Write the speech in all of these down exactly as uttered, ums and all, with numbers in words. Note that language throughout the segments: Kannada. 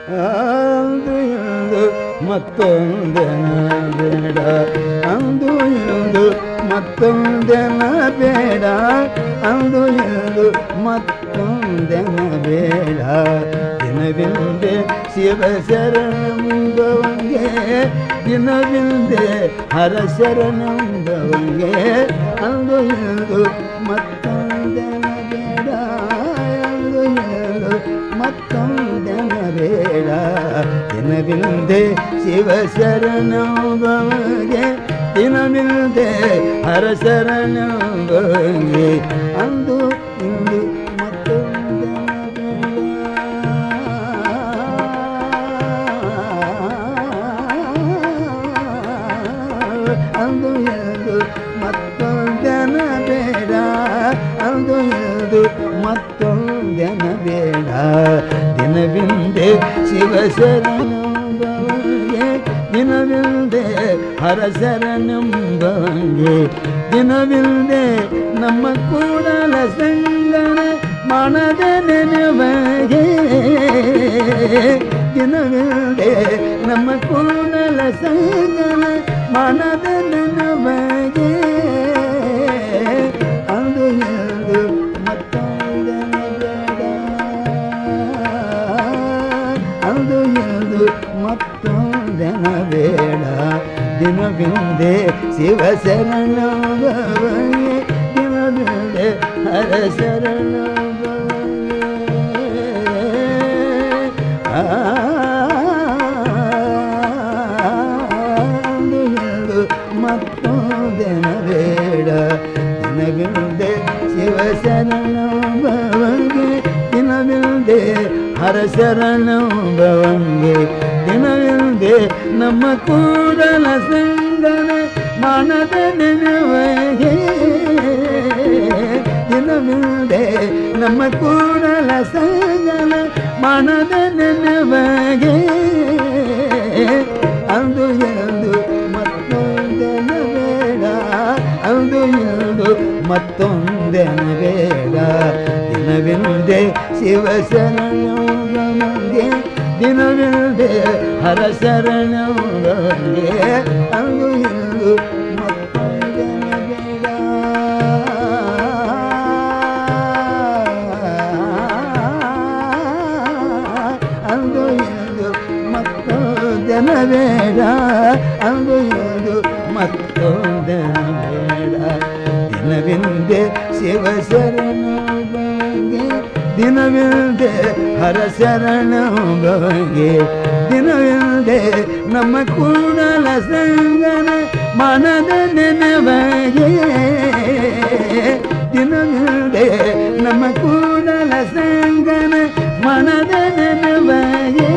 ಅಂದು ಇಂದು ಮತ್ತೊಂದೆನ ಬೇಡ ಅಂದು ಇಂದು ಮತ್ತೊಂದೆನ ಬೇಡ ಅಂದು ಇಂದು ಮತ್ತೊಂದೆನ ಬೇಡ ದಿನವಿಂದೆ ಶಿವ ಶರಣಂಬವಂಗೆ ದಿನವಿಂದೆ ಹರ ಶರಣಂಬವಂಗೆ ಅಂದು ಇಂದು ಮತ್ತೊಂದೆನ ಬೇಡ ಅಂದು ಇಂದು ಮತ್ತೊಂದೆನ ಬೇಡ ದಿನವಿಂದೆ ಶಿವ ಶರಣಂಬವಂಗೆ ದಿನವಿಂದೆ ಹರ ಶರಣಂಬವಂಗೆ ಅಂದು ಇಂದು ಅಂದು ಎಂದು ಮತ್ತೊಂದೆನ ಬೇಡ ಅಂದು ಎಂದು ಮತ್ತೊಂದೆನ ಬೇಡ ದಿನವಿಂದೆ ಶಿವ ಶರಣಂಬವಂಗೆ ದಿನವಿಂದೆ ಹರ ಶರಣಂಬವಂಗೆ ದಿನವಿಂದೆ ನಮ್ಮ ಕೂಡಲ ಸಂಗನ ಮನದ ನೆನವಗೆ ದಿನವಿಂದೆ ನಮ್ಮ ಕೂಡಲ ಸಂಗನ ಮನದ ನೆನವಗೆ ಅಂದು ಎಂದು ಮತ್ತೊಂದೆನ ಬೇಡ ಅಂದು ಎಂದು ಮತ್ತೊಂದೆನ ಬೇಡ ದಿನವಿಂದೆ ಶಿವ ಶರಣಂಬವಂಗೆ ದಿನವಿಂದೆ ಹರ ಶರಣಂಬವಂಗೆ ಅಂದು ಎಂದು ಮತ್ತೊಂದೆನ ಬೇಡ ದಿನವಿಂದೆ ಶಿವ ಶರಣಂಬವಂಗೆ ದಿನವಿಂದೆ ಹರ ಶರಣಂಬವಂಗೆ ದಿನವಿಂದೆ ನಮ್ಮ ಕೂಡಲ ಸಂಗನ ಮನದ ನೆನವಗೆ ದಿನವಿಂದೆ ನಮ್ಮ ಕೂಡಲ ಸಂಗನ ಮನದ ನೆನವಗೆ ಅಂದು ಎಂದು ಮತ್ತೊಂದೆನ ಬೇಡ ಅಂದು ಎಂದು ಮತ್ತೊಂದೆನ ಬೇಡ ದಿನವಿಂದೆ ಶಿವ ಶರಣಂಬವಂಗೆ ದಿನವಿಂದೆ ಹರ ಶರಣಂಬವಂಗೆ ಅಂದು ಎಂದು ಮತ್ತೊಂದೆನ ಬೇಡ ಅಂದು ಎಂದು ಮತ್ತೊಂದೆನ ಬೇಡ ಅಂದು ಎಂದು ಮತ್ತೊಂದೆನ ಬೇಡ ದಿನವಿಂದೆ ಶಿವ ಶರಣಂಬವಂಗೆ ದಿನವಿಂದೆ ಹರ ಶರಣಂಬವಂಗೆ ದಿನವಿಂದೆ ನಮ್ಮ ಕೂಡಲ ಸಂಗನ ಮನದ ನೆನವಗೆ ದಿನವಿಂದೆ ನಮ್ಮ ಕೂಡಲ ಸಂಗನ ಮನದ ನೆನವಗೆ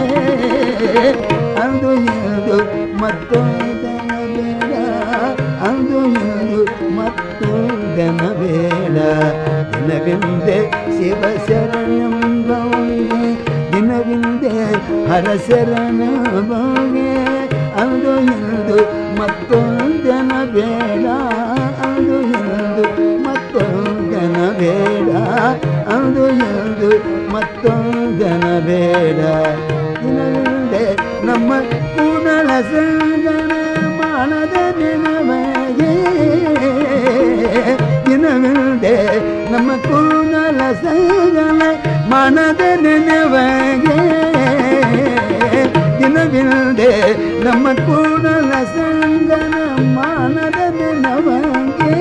ಅಂದು ಎಂದು ಮತ್ತೊಂದೆನ ಬೇಡ ಅಂದು ಎಂದು ಮತ್ತೊಂದೆನ ಬೇಡ ದಿನವಿಂದೆ ಶಿವ ಶರಣಂಬವಂಗೆ ದಿನವಿಂದೆ ಹರ ಶರಣಂಬವಂಗೆ ಅಂದು ಎಂದು ಮತ್ತೊಂದೆನ ಬೇಡ ಅಂದು ಎಂದು ಮತ್ತೊಂದೆನ ಬೇಡ ಅಂದು ಎಂದು ಮತ್ತೊಂದೆನ ಬೇಡ ದಿನವಿಂದೆ ನಮ್ಮ ಕೂಡಲ ಸಂಗನ ಮನದ ನೆನವಗೆ ದಿನವಿಂದೆ ನಮ್ಮ ಕೂಡಲ ಸಂಗನ ಮನದ ನೆನವಗೆ ದಿನವಿಂದೆ ನಮ್ಮ ಕೂಡಲ ಸಂಗನ ಮನದ ನೆನವಗೆ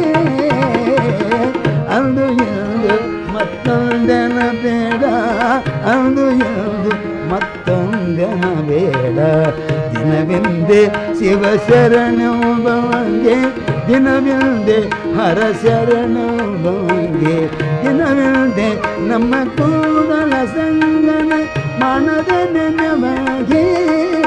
ಅಂದು ಎಂದು ಮತ್ತೊಂದೆನ ಬೇಡ ಅಂದು ಎಂದು ಮತ್ತೊಂದೆನ ಬೇಡ ದಿನವಿಂದೆ ಶಿವ ಶರಣಂಬವಂಗೆ ದಿನವಿಂದೆ ಹರ ಶರಣಂಬವಂಗೆ ದಿನವಿಂದೆ ನಮ್ಮ ಕೂಡಲ ಸಂಗನ ಮನದ ನೆನವಗೆ